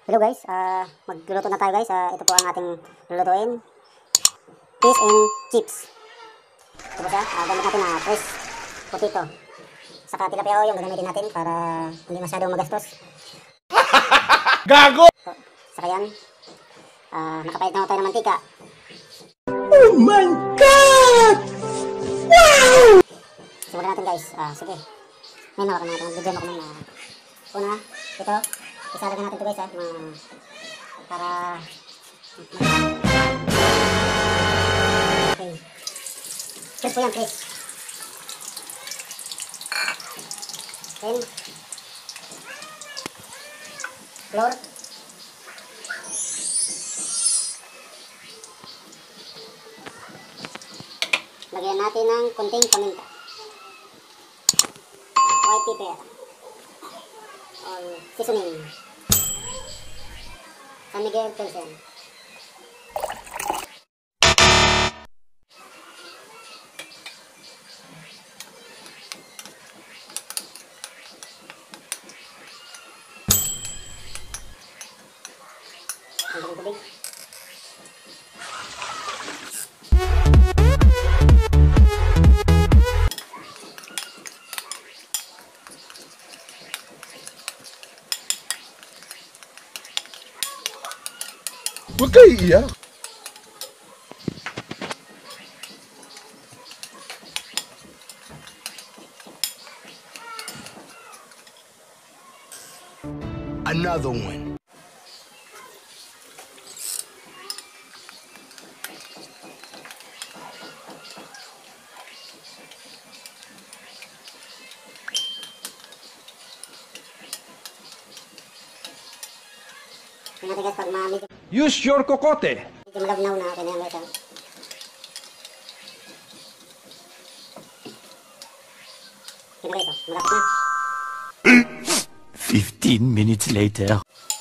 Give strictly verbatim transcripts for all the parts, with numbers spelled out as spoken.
Hello guys, uh, magluluto na tayo guys. Uh, ito po ang ating lulutuin. Fish and chips. Ito po siya. Uh, gamit natin na uh, fresh potato. Saka tilapia yung gagamitin natin para hindi masyadong magastos. Gago! So, saka yan. Uh, nakapahit na tayo ng mantika. Oh my God! Wow! Simulan natin guys. Uh, sige. May nawakan natin. Bigyan ako ng uh, una. Ito. Isalagan natin ito guys ha. Ma para okay. Crisp po yan, crisp. Then flour. Lagyan natin ng konting paminta. White pepper. Or seasoning. San Miguel Pilsen. Ang tubig. Huwag kayo iiyak. Another one. Tingnan guys pag ma medyo Use your kokote. medyo malabnaw na okay na yan guys ha. Tingnan guys oh, malapit na. Fifteen minutes later.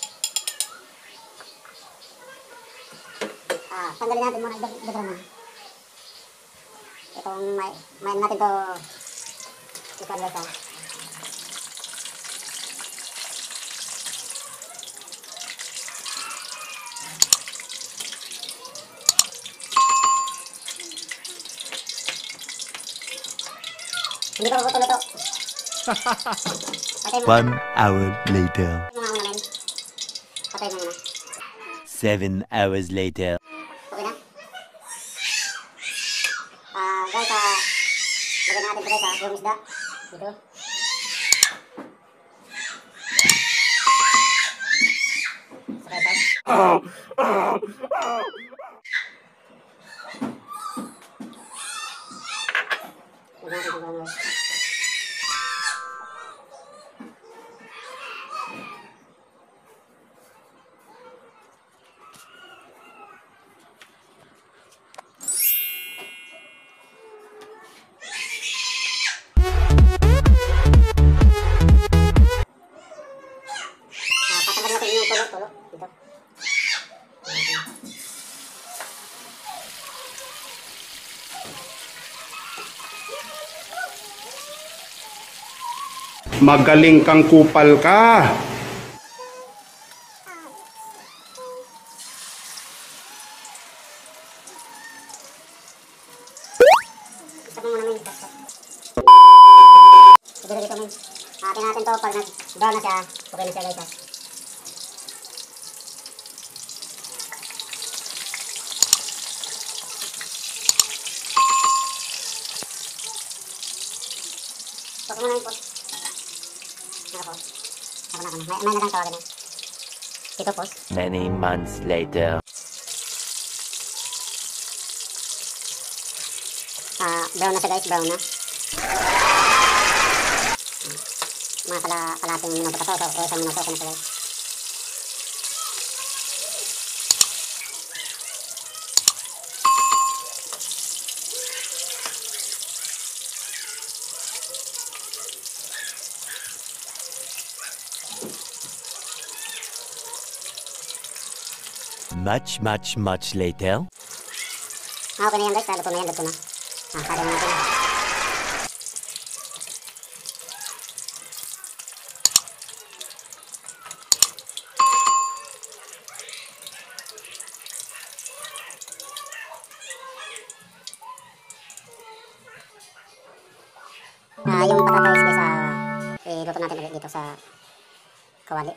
Ah, tanggalin natin muna yung drama. Itong may main natin to ikan guys ha. Hindi pa mabuto-luto. One hour later. Mga una men. Patay mo muna. Seven hours later. Okay na? Ah, guys, ah, lagyan natin ito guys, ah, yung isda. Dito. Saka ito. Lagyan natin ito guys. Tulo, dito. Magaling kang kupal ka. Isa mo muna men. Siguro dito men. Atin natin to pag nag-brown na siya. Okay na siya guys ha. Pag muna yung pot. Naka po. Naka na, may, may nalang tawagan na. Dito po. Many months later. Ah, brown na siya guys, brown na. Mga kala, kalating minuto pa to, so, o isang minuto ko na siya guys. Much, much, much later. Ah, okay na yan guys, luto na yan, luto na. Ah, kada natin. Ah, yung patatais guys, ah, iluto natin ulit dito sa kawali.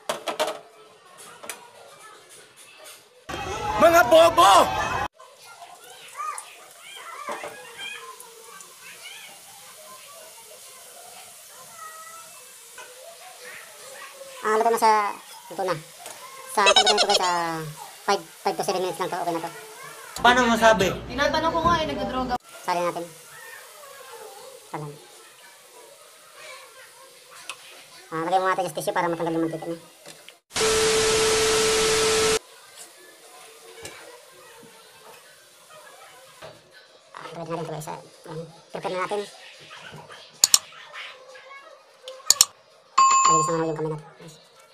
Mga bobo! Ah, luto na sa, luto na. Sa pagluto nito guys, ah, five to seven minutes lang to, okay na to. Paano masabi? Tinatanong ko nga eh, nagdodroga. Sali natin. Salam. Ah, lagay mo natin yung tissue para matanggal yung mantika niya. Ah, lagay natin ito guys. Uh, prepare na natin. Lagay sa mga yung kamay natin. Guys.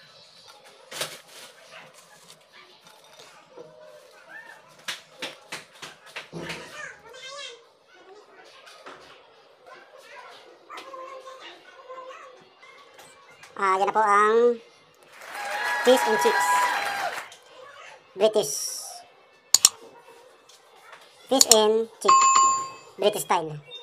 Ah, yan na po ang fish and chips. British. Fish and chips. British style.